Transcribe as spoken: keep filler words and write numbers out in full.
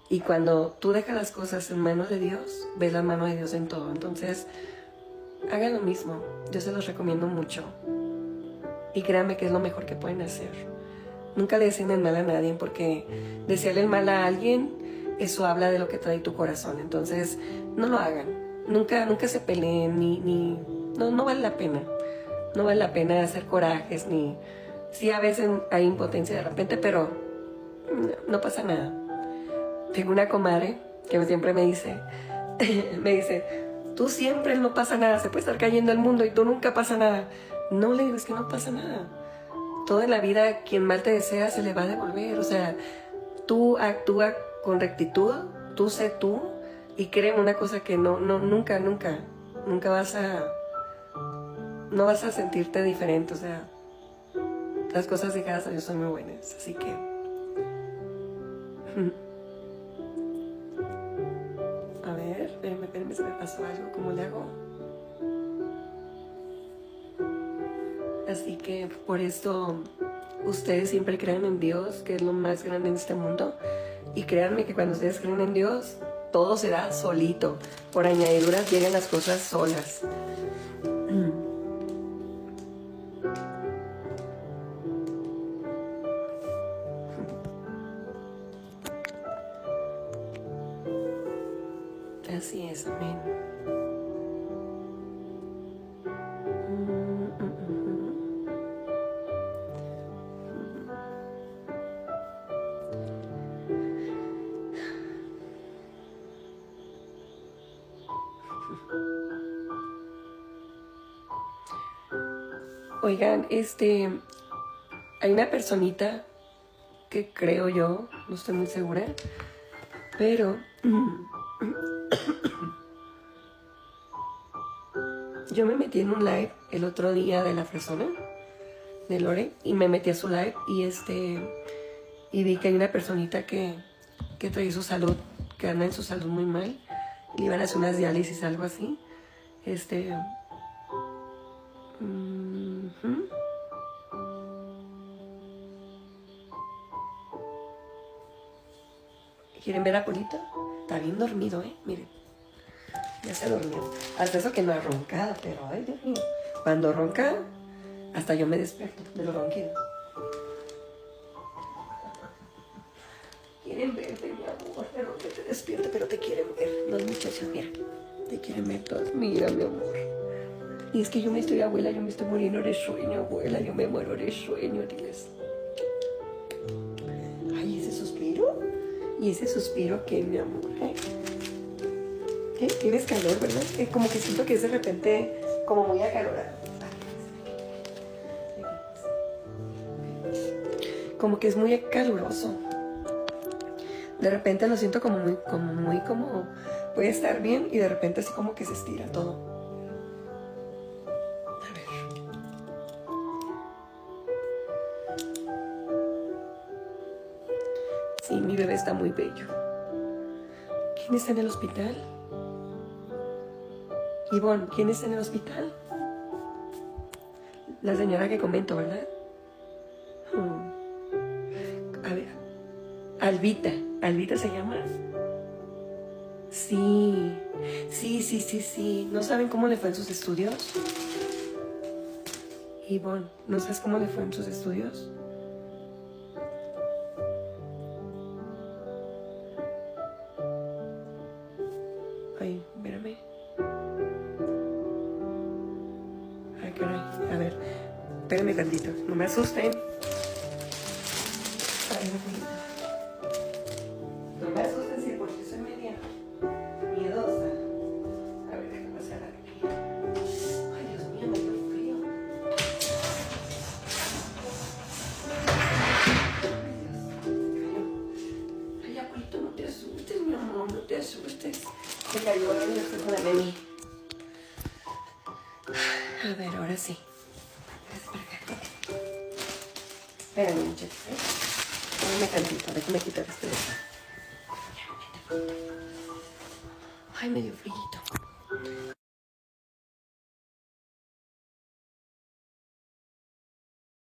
Y cuando tú dejas las cosas en manos de Dios, ves la mano de Dios en todo. Entonces, hagan lo mismo. Yo se los recomiendo mucho. Y créanme que es lo mejor que pueden hacer. Nunca le deseen el mal a nadie, porque desearle el mal a alguien, eso habla de lo que trae tu corazón. Entonces, no lo hagan. Nunca, nunca se peleen, ni, ni, no, no vale la pena. No vale la pena hacer corajes, ni... Sí, a veces hay impotencia de repente, pero no, no pasa nada. Tengo una comadre que siempre me dice, me dice, tú siempre no pasa nada, se puede estar cayendo el mundo y tú nunca pasa nada. No, le digo, es que no pasa nada. Todo en la vida, quien mal te desea, se le va a devolver. O sea, tú actúa con rectitud, tú sé tú, y créeme una cosa que no, no, nunca, nunca, nunca vas a, no vas a sentirte diferente. O sea, las cosas dejadas a Dios son muy buenas, así que... A ver, espérenme, espérenme, se me pasó algo, ¿cómo le hago? Así que por esto ustedes siempre crean en Dios, que es lo más grande en este mundo. Y créanme que cuando ustedes creen en Dios, todo se da solito. Por añadiduras llegan las cosas solas. Así es, amén. Oigan, este, hay una personita que creo yo, no estoy muy segura, pero yo me metí en un live el otro día de la persona, de Lore, y me metí a su live y este, y vi que hay una personita que, que trae su salud, que anda en su salud muy mal, y le iban a hacer unas diálisis, algo así, este... Uh-huh. ¿Quieren ver a Polito? Está bien dormido, ¿eh? Miren. Ya se durmió. Hasta eso que no ha roncado, pero ay, Dios mío. Cuando ronca, hasta yo me despierto de los ronquidos. Quieren verte, mi amor, pero que te despierte, pero te quieren ver. Los muchachos, mira, te quieren ver todos. Mira, mi amor. Y es que yo me estoy, abuela, yo me estoy muriendo de sueño, abuela, yo me muero de sueño, diles. Ay, ese suspiro. Y ese suspiro que, mi amor, ¿eh? ¿Eh? Tienes calor, ¿verdad? Eh, como que siento que es de repente como muy acalorado. Como que es muy caluroso. De repente lo siento como muy, como muy, como... Puede estar bien y de repente así como que se estira todo. A ver. Sí, mi bebé está muy bello. ¿Quién está en el hospital? Ivonne, ¿quién está en el hospital? La señora que comento, ¿verdad? Hmm. A ver. Albita. ¿Albita se llama? Sí. Sí, sí, sí, sí. ¿No saben cómo le fue en sus estudios? Ivonne, ¿no sabes cómo le fue en sus estudios? Ay, espérame. Ay, caray. A ver, espérame tantito. No me asusten. Ay, no me asusten, sí, porque soy media miedosa. A ver, déjame pasar aquí. Ay, Dios mío, me dio frío. Ay, abuelito, no te asustes, mi amor, no te asustes. Se cayó el espejo de Memi. A ver, ahora sí. Espérame, muchachos, ¿eh? Déjame tantito, déjame quitar este de acá. Ay, me dio frío.